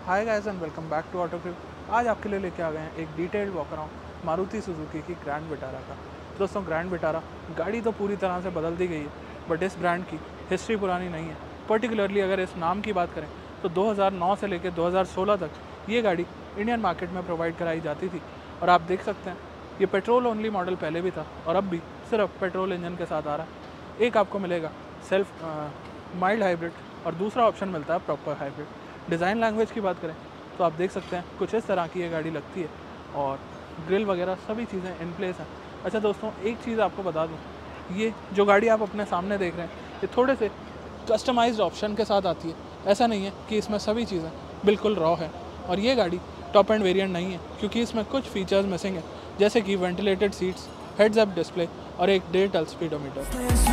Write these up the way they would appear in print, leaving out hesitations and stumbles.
Hi guys and welcome back to auto clip. आज आपके लिए लेके आ गए हैं एक detailed walk around Maruti Suzuki की ग्रैंड विटारा का। दोस्तों ग्रैंड विटारा गाड़ी तो पूरी तरह से बदल दी गई है, बट इस ब्रांड की हिस्ट्री पुरानी नहीं है। पर्टिकुलरली अगर इस नाम की बात करें तो 2009 से लेकर 2016 तक ये गाड़ी इंडियन मार्केट में प्रोवाइड कराई जाती थी। और आप देख सकते हैं ये पेट्रोल ओनली मॉडल पहले भी था और अब भी सिर्फ पेट्रोल इंजन के साथ आ रहा है। एक आपको मिलेगा सेल्फ माइल्ड हाइब्रिड और दूसरा ऑप्शन मिलता है प्रॉपर हाइब्रिड। डिज़ाइन लैंग्वेज की बात करें तो आप देख सकते हैं कुछ इस तरह की ये गाड़ी लगती है और ग्रिल वगैरह सभी चीज़ें इन प्लेस हैं। अच्छा दोस्तों, एक चीज़ आपको बता दूं, ये जो गाड़ी आप अपने सामने देख रहे हैं ये थोड़े से कस्टमाइज्ड ऑप्शन के साथ आती है। ऐसा नहीं है कि इसमें सभी चीज़ें बिल्कुल रॉ है। और ये गाड़ी टॉप एंड वेरिएंट नहीं है क्योंकि इसमें कुछ फीचर्स मिसिंग है, जैसे कि ventilated seats, heads up display और एक डिजिटल स्पीडोमीटर।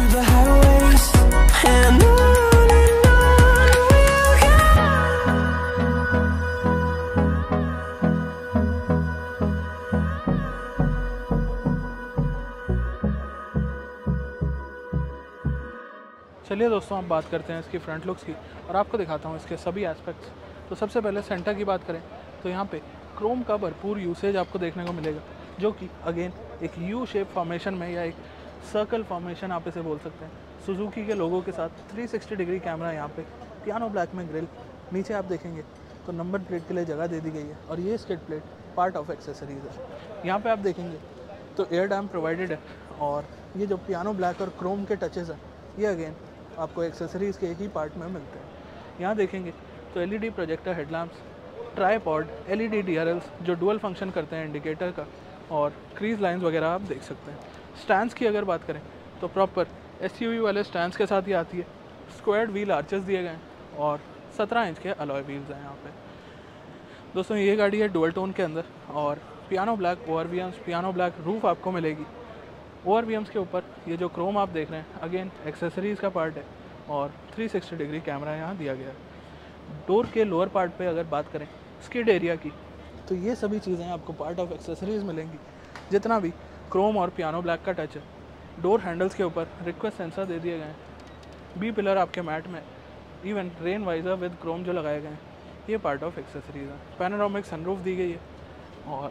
चलिए दोस्तों, आप बात करते हैं इसकी फ्रंट लुक्स की और आपको दिखाता हूँ इसके सभी एस्पेक्ट्स। तो सबसे पहले सेंटर की बात करें तो यहाँ पे क्रोम का भरपूर यूसेज आपको देखने को मिलेगा, जो कि अगेन एक यू शेप फॉर्मेशन में या एक सर्कल फॉर्मेशन आप इसे बोल सकते हैं। सुजुकी के लोगों के साथ 360 डिग्री कैमरा यहाँ पे, पियानो ब्लैक में ग्रिल। नीचे आप देखेंगे तो नंबर प्लेट के लिए जगह दे दी गई है और ये skid plate part of accessories है। यहाँ पर आप देखेंगे तो एयर डैम प्रोवाइडेड है और ये जो पियानो ब्लैक और क्रोम के टचेज़ हैं ये अगेन आपको एक्सेसरीज़ के एक ही पार्ट में मिलते हैं। यहाँ देखेंगे तो LED projector headlamps, tripod, LED DRLs जो डुअल फंक्शन करते हैं इंडिकेटर का, और क्रीज लाइंस वगैरह आप देख सकते हैं। स्टैंड्स की अगर बात करें तो प्रॉपर एसयूवी वाले स्टैंड्स के साथ ही आती है। स्क्वायर्ड व्हील आर्चेस दिए गए हैं और 17 इंच के अलॉय व्हील्स हैं यहाँ पे। दोस्तों ये गाड़ी है डुअल टोन के अंदर और piano black ORVMs, piano black roof आपको मिलेगी। ओआरवीएम्स के ऊपर ये जो क्रोम आप देख रहे हैं अगेन एक्सेसरीज़ का पार्ट है और 360 डिग्री कैमरा यहाँ दिया गया है। डोर के लोअर पार्ट पे अगर बात करें स्किड एरिया की तो ये सभी चीज़ें आपको पार्ट ऑफ एक्सेसरीज़ मिलेंगी, जितना भी क्रोम और पियानो ब्लैक का टच है। डोर हैंडल्स के ऊपर रिक्वेस्ट सेंसर दे दिए गए हैं। बी पिलर आपके मैट में, even rain visor with chrome जो लगाए गए हैं ये पार्ट ऑफ एक्सेसरीज़ है। पैनोरामिक सनरूफ दी गई है और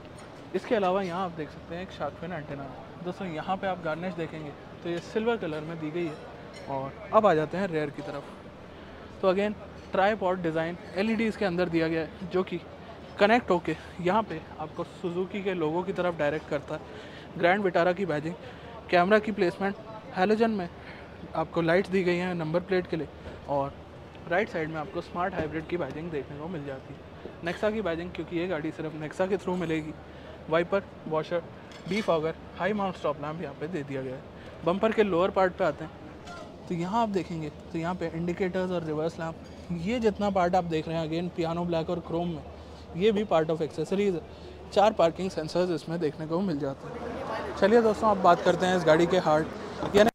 इसके अलावा यहाँ आप देख सकते हैं एक शार्क फिन एंटेना। दोस्तों यहाँ पे आप गार्निश देखेंगे तो ये सिल्वर कलर में दी गई है। और अब आ जाते हैं रेयर की तरफ। तो अगेन ट्राईपॉड डिज़ाइन एलईडीज़ के अंदर दिया गया है, जो कि कनेक्ट होके यहाँ पे आपको सुजुकी के लोगों की तरफ डायरेक्ट करता है। ग्रैंड विटारा की बैजिंग, कैमरा की प्लेसमेंट, हैलोजन में आपको लाइट्स दी गई हैं नंबर प्लेट के लिए और राइट साइड में आपको स्मार्ट हाइब्रिड की बैजिंग देखने को मिल जाती है। नेक्सा की बैजिंग, क्योंकि ये गाड़ी सिर्फ नेक्सा के थ्रू मिलेगी। Wiper, washer, defogger, high mount stop lamp यहाँ पे दे दिया गया है। बम्पर के लोअर पार्ट पे आते हैं तो यहाँ आप देखेंगे तो यहाँ पे इंडिकेटर्स और रिवर्स लैम्प, ये जितना पार्ट आप देख रहे हैं अगेन पियानो ब्लैक और क्रोम में, ये भी पार्ट ऑफ एक्सेसरीज है। 4 पार्किंग सेंसर्स इसमें देखने को मिल जाते हैं। चलिए दोस्तों, आप बात करते हैं इस गाड़ी के हार्ट यानी,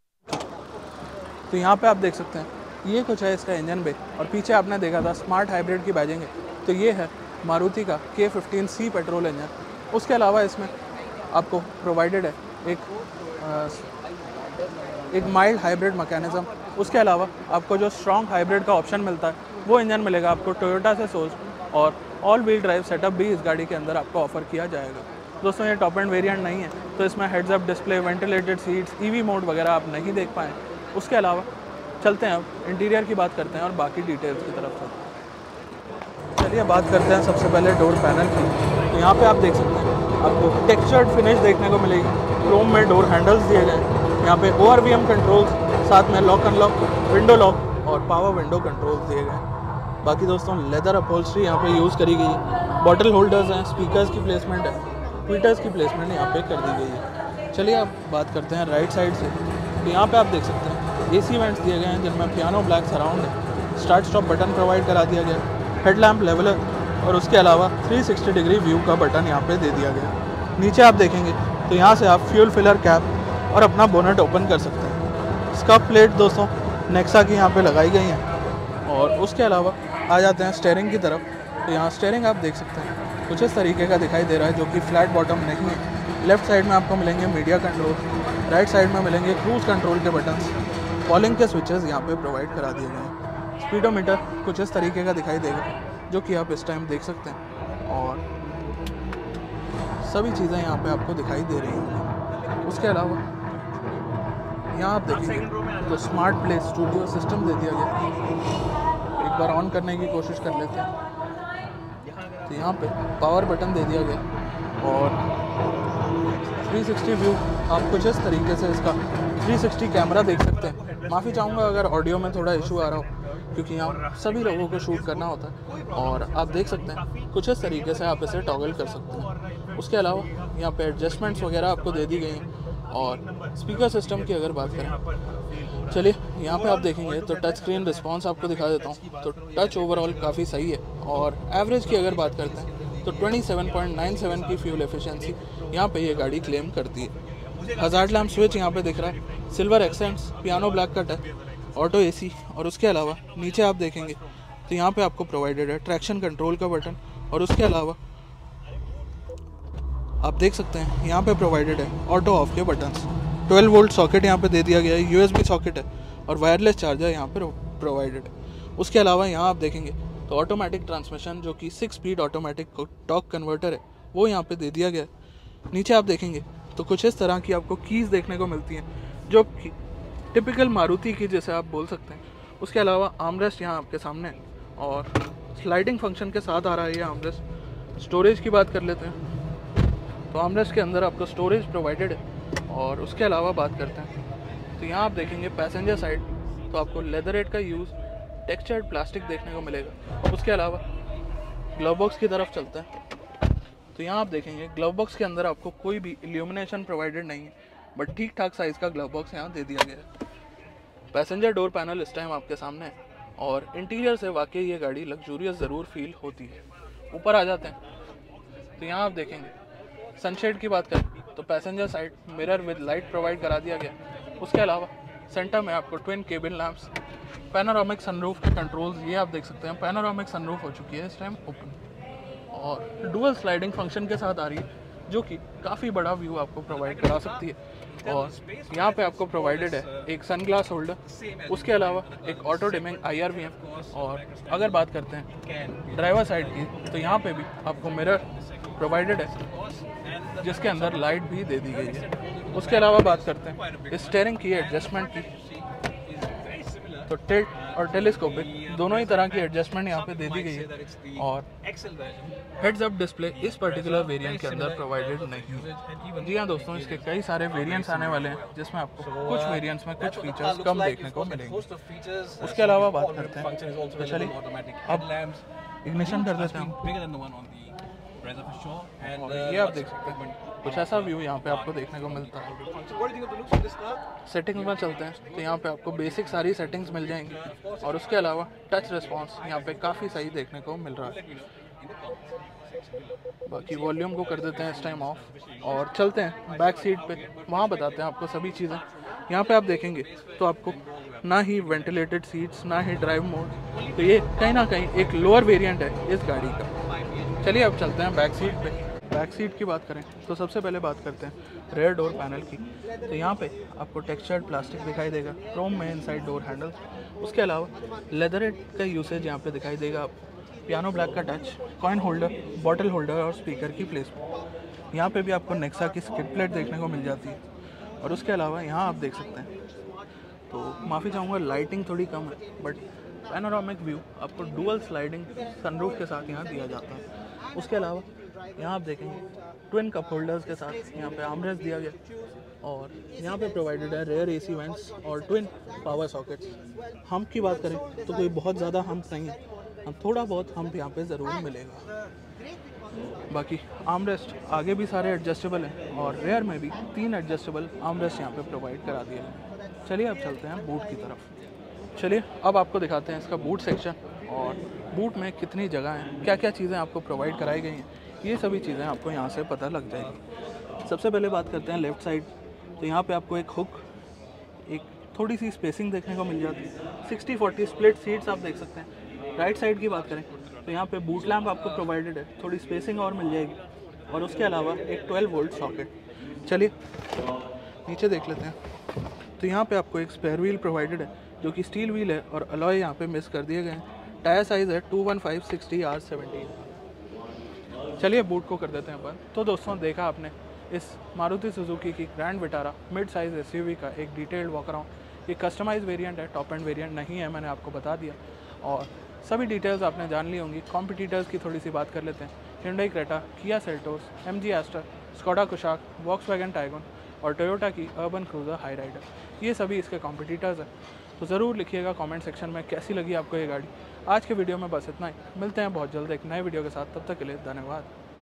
तो यहाँ पे आप देख सकते हैं ये कुछ है इसका इंजन बे और पीछे आपने देखा था स्मार्ट हाइब्रिड की बैजिंग है, तो ये है मारुति का K15C पेट्रोल इंजन। उसके अलावा इसमें आपको प्रोवाइडेड है एक माइल्ड हाइब्रिड मैकेनिज्म। उसके अलावा आपको जो स्ट्रॉन्ग हाइब्रिड का ऑप्शन मिलता है वो इंजन मिलेगा आपको टोयोटा से सोर्स, और ऑल व्हील ड्राइव सेटअप भी इस गाड़ी के अंदर आपको ऑफर किया जाएगा। दोस्तों ये टॉप एंड वेरिएंट नहीं है तो इसमें heads up display, ventilated seats, EV mode वगैरह आप नहीं देख पाएँ। उसके अलावा चलते हैं अब इंटीरियर की बात करते हैं और बाकी डिटेल्स की तरफ से। चलिए बात करते हैं सबसे पहले डोर पैनल की। तो यहाँ पे आप देख सकते हैं आपको टेक्सचर्ड फिनिश देखने को मिलेगी। क्रोम में डोर हैंडल्स दिए गए हैं। यहाँ पे ORVM कंट्रोल्स, साथ में लॉक अनलॉक, विंडो लॉक और पावर विंडो कंट्रोल्स दिए गए हैं। बाकी दोस्तों लेदर अपहोल्स्ट्री यहाँ पे यूज़ करी गई है। बॉटल होल्डर्स हैं, स्पीकर्स की प्लेसमेंट है, ट्विटर्स की प्लेसमेंट यहाँ पे कर दी गई है। चलिए अब बात करते हैं राइट साइड से। तो यहाँ पर आप देख सकते हैं AC वेंट्स दिए गए हैं जिनमें पियानो ब्लैक सराउंड है। स्टार्ट स्टॉप बटन प्रोवाइड करा दिया गया है, हेडलैम्प लेवलर और उसके अलावा 360 डिग्री व्यू का बटन यहाँ पे दे दिया गया। नीचे आप देखेंगे तो यहाँ से आप फ्यूल फिलर कैप और अपना बोनट ओपन कर सकते हैं। स्कफ प्लेट दोस्तों नेक्सा की यहाँ पे लगाई गई हैं। और उसके अलावा आ जाते हैं स्टीयरिंग की तरफ। तो यहाँ स्टीयरिंग आप देख सकते हैं कुछ इस तरीके का दिखाई दे रहा है, जो कि फ्लैट बॉटम नहीं है। लेफ्ट साइड में आपको मिलेंगे मीडिया कंट्रोल, राइट साइड में मिलेंगे क्रूज कंट्रोल के बटन्स, कॉलिंग के स्विचेस यहाँ पे प्रोवाइड करा दिए गए हैं। स्पीडोमीटर कुछ इस तरीके का दिखाई देगा। जो कि आप इस टाइम देख सकते हैं, और सभी चीज़ें यहाँ पे आपको दिखाई दे रही हैं। उसके अलावा यहाँ आप देखेंगे तो स्मार्ट प्ले स्टूडियो सिस्टम दे दिया गया। एक बार ऑन करने की कोशिश कर लेते हैं, तो यहाँ पे पावर बटन दे दिया गया और 360 व्यू आप कुछ इस तरीके से इसका 360 कैमरा देख सकते हैं। माफ़ी चाहूँगा अगर ऑडियो में थोड़ा इशू आ रहा हो, क्योंकि यहाँ सभी लोगों को शूट करना होता है, और आप देख सकते हैं कुछ इस तरीके से आप इसे टॉगल कर सकते हैं। उसके अलावा यहाँ पे एडजस्टमेंट्स वगैरह आपको दे दी गई हैं। और स्पीकर सिस्टम की अगर बात करें, चलिए यहाँ पे आप देखेंगे तो टच स्क्रीन रिस्पॉन्स आपको दिखा देता हूँ। तो टच ओवरऑल काफ़ी सही है, और एवरेज की अगर बात करते हैं तो 27.97 की फ्यूल एफिशिएंसी यहाँ पे ये गाड़ी क्लेम करती है। हज़ार्ड लैम्प स्विच यहाँ पे दिख रहा है, silver accents, piano black cut है, ऑटो एसी, और उसके अलावा नीचे आप देखेंगे तो यहाँ पे आपको प्रोवाइडेड है ट्रैक्शन कंट्रोल का बटन, और उसके अलावा आप देख सकते हैं यहाँ पे प्रोवाइडेड है ऑटो ऑफ के बटन्स। 12 वोल्ट सॉकेट यहाँ पे दे दिया गया है, USB सॉकेट है, और वायरलेस चार्जर यहाँ पे प्रोवाइडेड है। उसके अलावा यहाँ आप देखेंगे तो ऑटोमेटिक ट्रांसमिशन जो कि 6 स्पीड ऑटोमेटिक टॉर्क कन्वर्टर है वो यहाँ पे दे दिया गया है। नीचे आप देखेंगे तो कुछ इस तरह की आपको कीज़ देखने को मिलती हैं, जो कि टिपिकल मारुति की जैसे आप बोल सकते हैं। उसके अलावा आर्मरेस्ट यहाँ आपके सामने है, और स्लाइडिंग फंक्शन के साथ आ रहा है ये आर्मरेस्ट। स्टोरेज की बात कर लेते हैं, तो आर्मरेस्ट के अंदर आपको स्टोरेज प्रोवाइडेड है। और उसके अलावा बात करते हैं तो यहाँ आप देखेंगे पैसेंजर साइड तो आपको लेदरेट का यूज़, टेक्सचर्ड प्लास्टिक देखने को मिलेगा। उसके अलावा ग्लव बॉक्स की तरफ चलते हैं, तो यहाँ आप देखेंगे ग्लव बॉक्स के अंदर आपको कोई भी इल्यूमिनेशन प्रोवाइडेड नहीं है, बट ठीक ठाक साइज़ का ग्लव बॉक्स यहाँ दे दिया गया है। पैसेंजर डोर पैनल इस टाइम आपके सामने है, और इंटीरियर से वाकई ये गाड़ी लग्जूरियस ज़रूर फील होती है। ऊपर आ जाते हैं तो यहाँ आप देखेंगे सनशेड की बात करें तो passenger side mirror with light provide करा दिया गया। उसके अलावा सेंटर में आपको twin cabin lamps, panoramic sunroof के कंट्रोल्स ये आप देख सकते हैं। पैनोरामिक सनरूफ हो चुकी है इस टाइम ओपन, और डुअल स्लाइडिंग फंक्शन के साथ आ रही है, जो कि काफ़ी बड़ा व्यू आपको प्रोवाइड करा सकती है। और यहाँ पे आपको प्रोवाइडेड है एक सनग्लास होल्डर, उसके अलावा एक ऑटो डिमिंग IRVM। और अगर बात करते हैं ड्राइवर साइड की तो यहाँ पे भी आपको मिरर प्रोवाइडेड है, जिसके अंदर लाइट भी दे दी गई है। उसके अलावा बात करते हैं स्टीयरिंग की एडजस्टमेंट की, तो टिल्ट और टेलीस्कोपिक दोनों ही तरह की एडजस्टमेंट यहाँ पे दे दी गई है। और हेड्स अप डिस्प्ले इस पर्टिकुलर वेरिएंट के अंदर प्रोवाइडेड नहीं है। जी हाँ दोस्तों, इसके कई सारे वेरिएंट्स आने वाले हैं, जिसमें आपको कुछ वेरिएंट्स में कुछ फीचर्स कम देखने को मिलेंगे। उसके अलावा बात करते हैं स्पेशली अब इग्निशन कर देते हैं, और ये आप देख सकते हैं कुछ ऐसा व्यू यहाँ पे आपको देखने को मिलता है। सेटिंग्स में चलते हैं तो यहाँ पे आपको बेसिक सारी सेटिंग्स मिल जाएंगी, और उसके अलावा टच रिस्पॉन्स यहाँ पे काफ़ी सही देखने को मिल रहा है। बाकी वॉल्यूम को कर देते हैं इस टाइम ऑफ, और चलते हैं बैक सीट पे, वहाँ बताते हैं आपको सभी चीज़ें। यहाँ पे आप देखेंगे तो आपको ना ही वेंटिलेटेड सीट्स, ना ही ड्राइव मोड, तो ये कहीं ना कहीं एक लोअर वेरिएंट है इस गाड़ी का। चलिए अब चलते हैं बैक सीट पे। बैक सीट की बात करें तो सबसे पहले बात करते हैं रेयर डोर पैनल की। तो यहाँ पे आपको टेक्सचर्ड प्लास्टिक दिखाई देगा, क्रोम में इनसाइड डोर हैंडल। उसके अलावा लेदरेट का यूसेज यहाँ पे दिखाई देगा आपको। पियानो ब्लैक का touch, coin holder, bottle holder और स्पीकर की प्लेसमेंट। यहाँ पे भी आपको नेक्सा की स्किड प्लेट देखने को मिल जाती है। और उसके अलावा यहाँ आप देख सकते हैं तो माफ़ी चाहूँगा लाइटिंग थोड़ी कम है, बट पैनोरामिक व्यू आपको डुअल स्लाइडिंग सनरूफ के साथ यहाँ दिया जाता है। उसके अलावा यहाँ आप देखेंगे ट्विन कप होल्डर्स के साथ यहाँ पे आर्मरेस्ट दिया गया, और यहाँ पे प्रोवाइडेड है रेयर AC वेंट्स और ट्विन पावर सॉकेट्स। हम्प की बात करें तो कोई बहुत ज़्यादा हम्प नहीं है, हम थोड़ा बहुत हम्प यहाँ पे ज़रूर मिलेगा। बाकी आर्मरेस्ट आगे भी सारे एडजस्टेबल हैं, और रेयर में भी 3 एडजस्टेबल आर्मरेस्ट यहाँ पे प्रोवाइड करा दिए हैं। चलिए अब चलते हैं बूट की तरफ। चलिए अब आपको दिखाते हैं इसका बूट सेक्शन, और बूट में कितनी जगह हैं, क्या क्या चीज़ें आपको प्रोवाइड कराई गई हैं, ये सभी चीज़ें आपको यहाँ से पता लग जाएगी। सबसे पहले बात करते हैं लेफ़्ट साइड, तो यहाँ पे आपको एक हुक, एक थोड़ी सी स्पेसिंग देखने को मिल जाती है। 60-40 स्प्लिट सीट्स आप देख सकते हैं। राइट साइड की बात करें तो यहाँ पे बूट लैम्प आपको प्रोवाइडेड है, थोड़ी स्पेसिंग और मिल जाएगी, और उसके अलावा एक 12 वोल्ट सॉकेट। चलिए नीचे देख लेते हैं, तो यहाँ पे आपको एक स्पेयर व्हील प्रोवाइडेड है, जो कि स्टील व्हील है, और अलॉय यहाँ पे मिस कर दिए गए हैं। टायर साइज़ है 215/60R17। चलिए बूट को कर देते हैं बंद। तो दोस्तों देखा आपने इस मारुति सुजुकी की grand Vitara mid size SUV का एक डिटेल्ड वॉक अराउंड। ये कस्टमाइज वेरिएंट है, टॉप एंड वेरिएंट नहीं है, मैंने आपको बता दिया और सभी डिटेल्स आपने जान ली होंगी। कॉम्पिटिटर्स की थोड़ी सी बात कर लेते हैं। Hyundai Creta, Kia Seltos, MG Astor, Skoda Kushaq, Volkswagen Taigun और टोयोटा की अर्बन क्रूज़र हाई राइडर, ये सभी इसके कॉम्पिटिटर्स हैं। तो ज़रूर लिखिएगा कमेंट सेक्शन में कैसी लगी आपको ये गाड़ी। आज के वीडियो में बस इतना ही, मिलते हैं बहुत जल्द एक नए वीडियो के साथ, तब तक के लिए धन्यवाद।